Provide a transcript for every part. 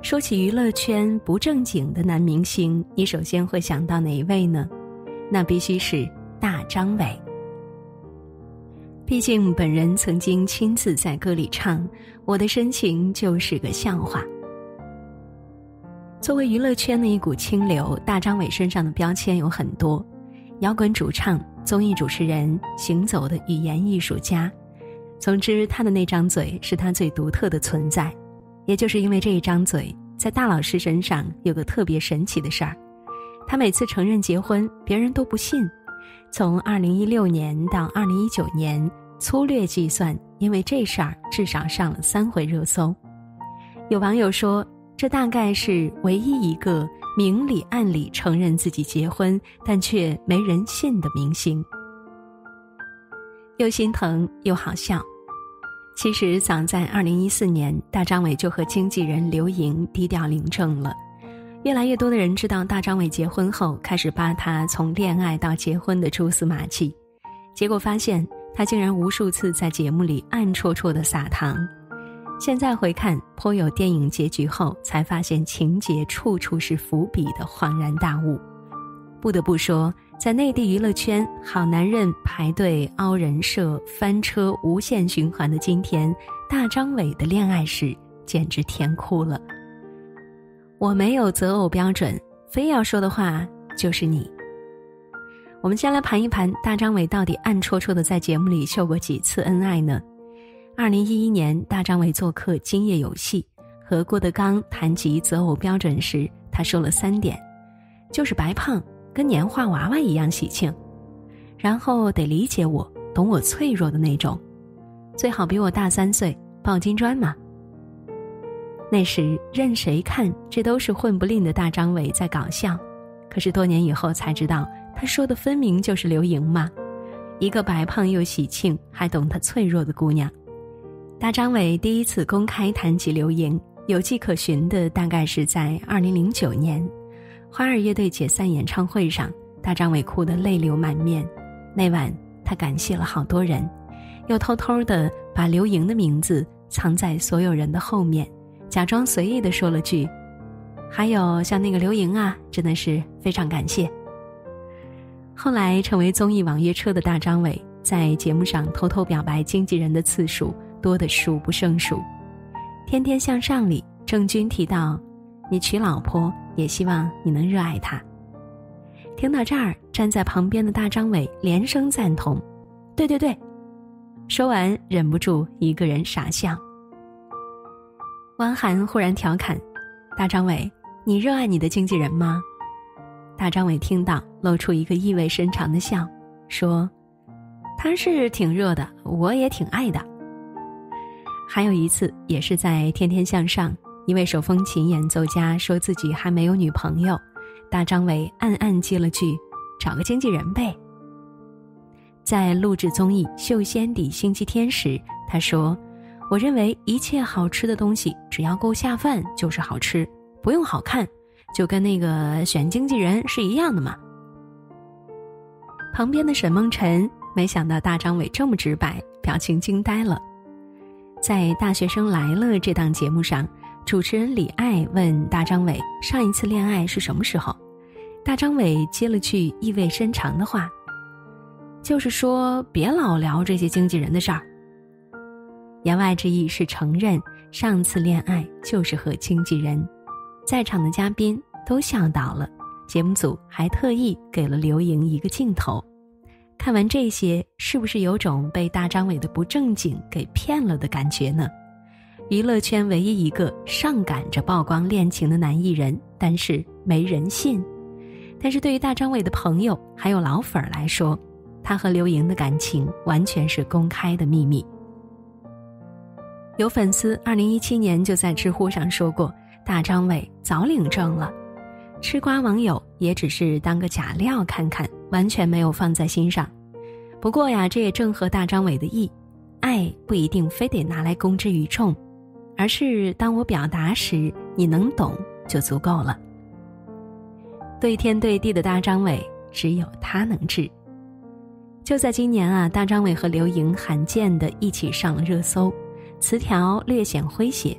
说起娱乐圈不正经的男明星，你首先会想到哪一位呢？那必须是大张伟。毕竟本人曾经亲自在歌里唱，我的深情就是个笑话。作为娱乐圈的一股清流，大张伟身上的标签有很多：摇滚主唱、综艺主持人、行走的语言艺术家。总之，他的那张嘴是他最独特的存在。也就是因为这一张嘴，在大老师身上有个特别神奇的事儿。他每次承认结婚，别人都不信。从2016年到2019年，粗略计算，因为这事儿至少上了3回热搜。有网友说，这大概是唯一一个明里暗里承认自己结婚，但却没人信的明星。又心疼又好笑。其实早在2014年，大张伟就和经纪人刘莹低调领证了。越来越多的人知道大张伟结婚后，开始扒他从恋爱到结婚的蛛丝马迹，结果发现他竟然无数次在节目里暗戳戳地撒糖。现在回看，颇有电影结局后才发现情节处处是伏笔的恍然大悟。不得不说，在内地娱乐圈，好男人排队凹人设翻车无限循环的今天，大张伟的恋爱史简直甜哭了。我没有择偶标准，非要说的话就是你。我们先来盘一盘大张伟到底暗戳戳的在节目里秀过几次恩爱呢？2011年，大张伟做客《今夜有戏》，和郭德纲谈及择偶标准时，他说了3点，就是白胖，跟年画娃娃一样喜庆，然后得理解我，懂我脆弱的那种，最好比我大3岁，抱金砖嘛。那时任谁看，这都是混不吝的大张伟在搞笑，可是多年以后才知道，他说的分明就是刘莹嘛，一个白胖又喜庆，还懂他脆弱的姑娘。大张伟第一次公开谈及刘莹，有迹可循的大概是在2009年，花儿乐队解散演唱会上，大张伟哭得泪流满面。那晚他感谢了好多人，又偷偷地把刘莹的名字藏在所有人的后面，假装随意地说了句，还有像那个刘莹啊，真的是非常感谢。后来成为综艺网约车的大张伟，在节目上偷偷表白经纪人的次数多得数不胜数。天天向上里，郑钧提到，你娶老婆也希望你能热爱她。听到这儿，站在旁边的大张伟连声赞同，对对对。说完忍不住一个人傻笑。汪涵忽然调侃，大张伟，你热爱你的经纪人吗？大张伟听到，露出一个意味深长的笑，说，他是挺热的，我也挺爱的。还有一次，也是在天天向上，一位手风琴演奏家说自己还没有女朋友，大张伟暗暗接了句，找个经纪人呗。在录制综艺《秀仙底星期天》时，他说，我认为一切好吃的东西只要够下饭就是好吃，不用好看，就跟那个选经纪人是一样的嘛。旁边的沈梦辰没想到大张伟这么直白，表情惊呆了。在《大学生来了》这档节目上，主持人李艾问大张伟上一次恋爱是什么时候，大张伟接了句意味深长的话，就是说别老聊这些经纪人的事儿。言外之意是承认上次恋爱就是和经纪人。在场的嘉宾都笑倒了，节目组还特意给了刘莹一个镜头。看完这些，是不是有种被大张伟的不正经给骗了的感觉呢？娱乐圈唯一一个上赶着曝光恋情的男艺人，但是没人信。但是对于大张伟的朋友还有老粉儿来说，他和刘莹的感情完全是公开的秘密。有粉丝2017年就在知乎上说过，大张伟早领证了，吃瓜网友也只是当个假料看看，完全没有放在心上。不过呀，这也正合大张伟的意，爱不一定非得拿来公之于众，而是当我表达时你能懂就足够了。对天对地的大张伟，只有他能治。就在今年啊，大张伟和刘莹罕见的一起上了热搜，词条略显诙谐，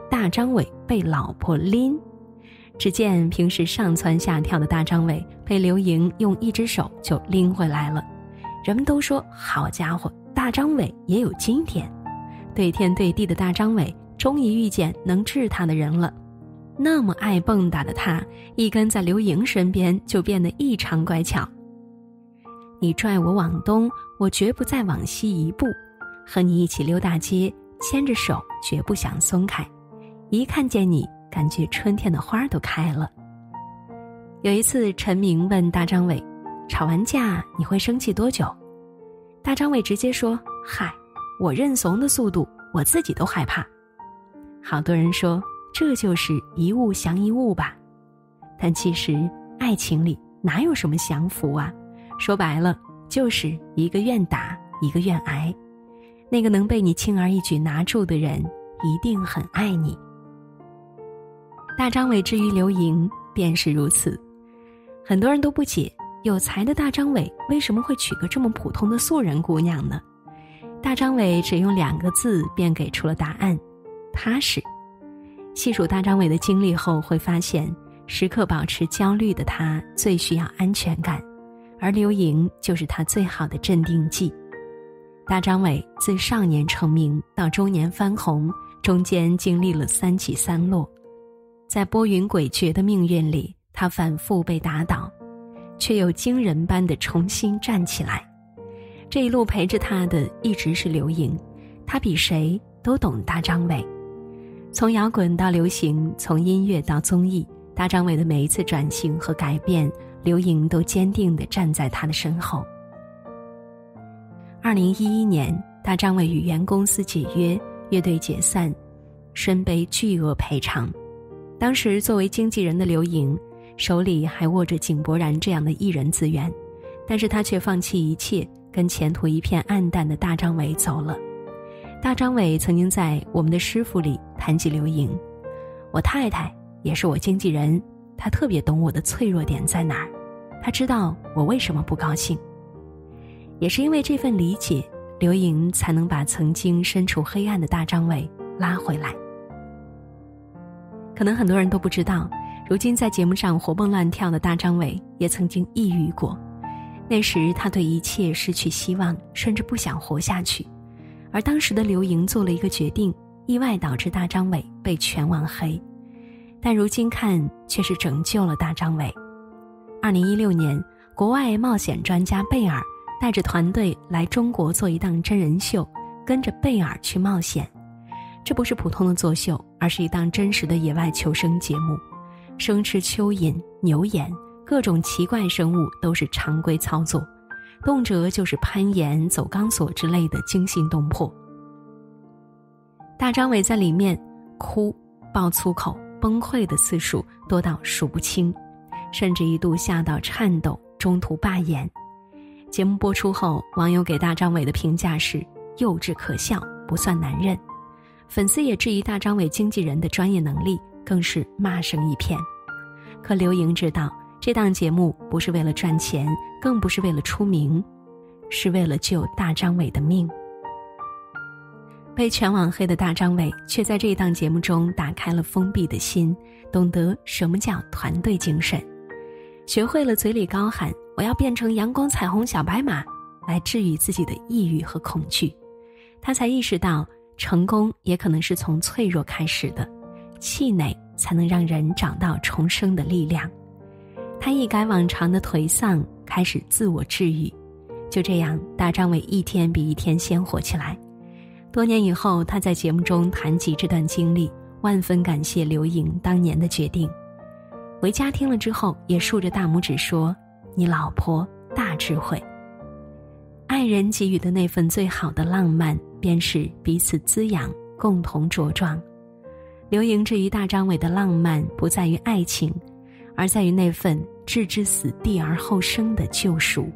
大张伟被老婆拎。只见平时上蹿下跳的大张伟被刘莹用一只手就拎回来了。人们都说，好家伙，大张伟也有今天。对天对地的大张伟终于遇见能治他的人了。那么爱蹦跶的他，一跟在刘莹身边就变得异常乖巧。你拽我往东，我绝不再往西一步，和你一起溜大街，牵着手绝不想松开，一看见你感觉春天的花都开了。有一次陈明问大张伟，吵完架你会生气多久？大张伟直接说，嗨，我认怂的速度我自己都害怕。好多人说这就是一物降一物吧，但其实爱情里哪有什么降服啊，说白了就是一个愿打一个愿挨。那个能被你轻而易举拿住的人一定很爱你。大张伟至于刘莹便是如此。很多人都不解，有才的大张伟为什么会娶个这么普通的素人姑娘呢？大张伟只用2个字便给出了答案，踏实。细数大张伟的经历后会发现，时刻保持焦虑的他最需要安全感，而刘莹就是他最好的镇定剂。大张伟自少年成名到中年翻红，中间经历了3起3落。在拨云诡谲的命运里，他反复被打倒，却又惊人般的重新站起来。这一路陪着他的一直是刘莹，他比谁都懂大张伟。从摇滚到流行，从音乐到综艺，大张伟的每一次转型和改变，刘莹都坚定地站在他的身后。2011年，大张伟与原公司解约，乐队解散，身背巨额赔偿。当时作为经纪人的刘莹手里还握着井柏然这样的艺人资源，但是他却放弃一切，跟前途一片暗淡的大张伟走了。大张伟曾经在《我们的师傅》里谈及刘莹，我太太也是我经纪人，她特别懂我的脆弱点在哪儿，她知道我为什么不高兴。也是因为这份理解，刘莹才能把曾经身处黑暗的大张伟拉回来。可能很多人都不知道，如今在节目上活蹦乱跳的大张伟也曾经抑郁过。那时他对一切失去希望，甚至不想活下去。而当时的刘莹做了一个决定，意外导致大张伟被全网黑，但如今看却是拯救了大张伟。2016年，国外冒险专家贝尔带着团队来中国做一档真人秀，跟着贝尔去冒险。这不是普通的作秀，而是一档真实的野外求生节目，生吃蚯蚓、牛眼，各种奇怪生物都是常规操作，动辄就是攀岩、走钢索之类的惊心动魄。大张伟在里面哭、爆粗口、崩溃的次数多到数不清，甚至一度吓到颤抖，中途罢演。节目播出后，网友给大张伟的评价是幼稚可笑，不算男人。粉丝也质疑大张伟经纪人的专业能力，更是骂声一片。可刘莹知道，这档节目不是为了赚钱，更不是为了出名，是为了救大张伟的命。被全网黑的大张伟却在这一档节目中打开了封闭的心，懂得什么叫团队精神，学会了嘴里高喊我要变成阳光彩虹小白马，来治愈自己的抑郁和恐惧。他才意识到，成功也可能是从脆弱开始的，气馁才能让人找到重生的力量。他一改往常的颓丧，开始自我治愈。就这样，大张伟一天比一天鲜活起来。多年以后，他在节目中谈及这段经历，万分感谢刘莹当年的决定。维嘉听了之后也竖着大拇指说，你老婆大智慧。爱人给予的那份最好的浪漫，便是彼此滋养，共同茁壮。刘莹至于大张伟的浪漫，不在于爱情，而在于那份置之死地而后生的救赎。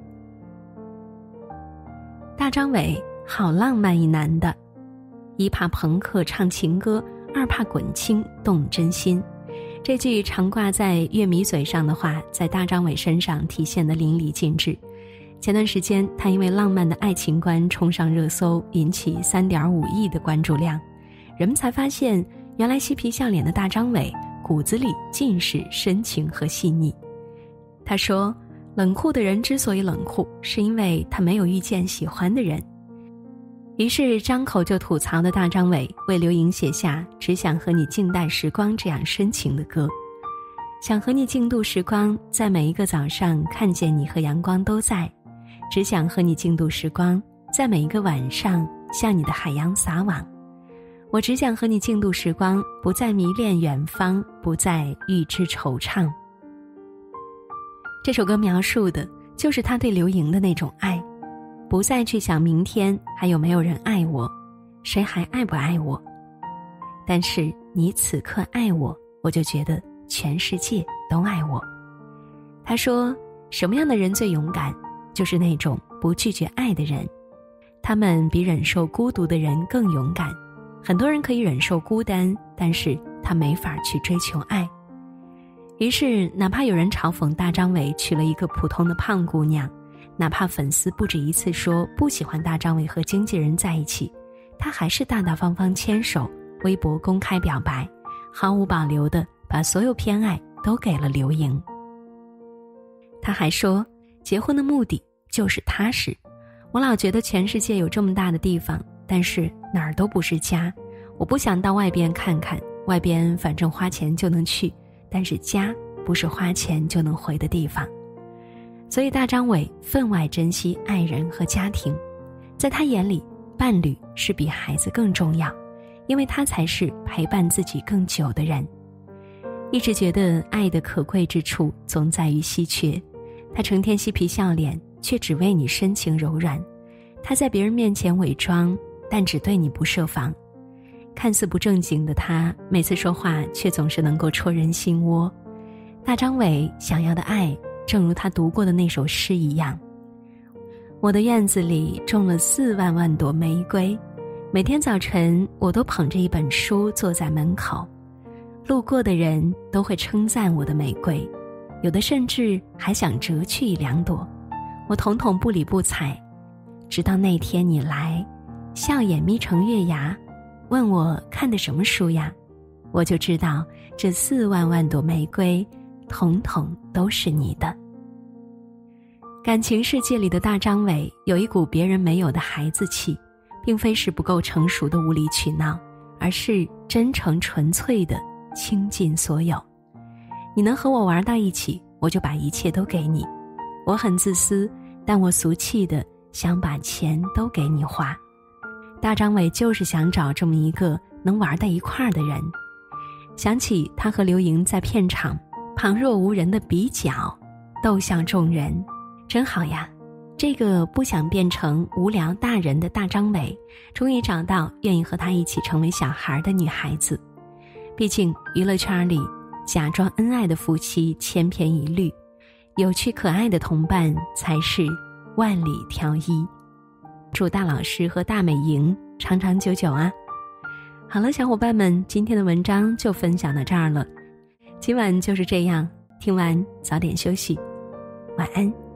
大张伟好浪漫一男的，一怕朋克唱情歌，二怕滚青动真心。这句常挂在乐迷嘴上的话，在大张伟身上体现得淋漓尽致。前段时间，他因为浪漫的爱情观冲上热搜，引起3.5亿的关注量。人们才发现， 原来嬉皮笑脸的大张伟骨子里尽是深情和细腻。他说，冷酷的人之所以冷酷，是因为他没有遇见喜欢的人。于是张口就吐槽的大张伟为刘莹写下只想和你静待时光这样深情的歌。想和你静度时光，在每一个早上看见你和阳光都在，只想和你静度时光，在每一个晚上向你的海洋撒网。我只想和你静度时光，不再迷恋远方，不再预知惆怅。这首歌描述的就是他对刘莹的那种爱，不再去想明天还有没有人爱我，谁还爱不爱我，但是你此刻爱我，我就觉得全世界都爱我。他说，什么样的人最勇敢，就是那种不拒绝爱的人，他们比忍受孤独的人更勇敢。很多人可以忍受孤单，但是他没法去追求爱。于是哪怕有人嘲讽大张伟娶了一个普通的胖姑娘，哪怕粉丝不止一次说不喜欢大张伟和经纪人在一起，他还是大大方方牵手，微博公开表白，毫无保留地把所有偏爱都给了刘莹。他还说，结婚的目的就是踏实。我老觉得全世界有这么大的地方，但是哪儿都不是家。我不想到外边看看，外边反正花钱就能去，但是家不是花钱就能回的地方。所以大张伟分外珍惜爱人和家庭，在他眼里，伴侣是比孩子更重要，因为他才是陪伴自己更久的人。一直觉得爱的可贵之处总在于稀缺，他成天嬉皮笑脸，却只为你深情柔软。他在别人面前伪装，但只对你不设防。看似不正经的他，每次说话却总是能够戳人心窝。大张伟想要的爱，正如他读过的那首诗一样，我的院子里种了4万万朵玫瑰，每天早晨我都捧着一本书坐在门口，路过的人都会称赞我的玫瑰，有的甚至还想折去1、2朵，我统统不理不睬，直到那天你来，笑眼眯成月牙，问我看的什么书呀，我就知道这4万万朵玫瑰统统都是你的。感情世界里的大张伟有一股别人没有的孩子气，并非是不够成熟的无理取闹，而是真诚纯粹的倾尽所有。你能和我玩到一起，我就把一切都给你。我很自私，但我俗气的想把钱都给你花。大张伟就是想找这么一个能玩在一块儿的人。想起他和刘莹在片场旁若无人的比较，逗笑众人，真好呀。这个不想变成无聊大人的大张伟，终于找到愿意和他一起成为小孩的女孩子。毕竟娱乐圈里假装恩爱的夫妻千篇一律，有趣可爱的同伴才是万里挑一。祝大老师和大美莹长长久久啊。好了，小伙伴们，今天的文章就分享到这儿了。今晚就是这样，听完早点休息，晚安。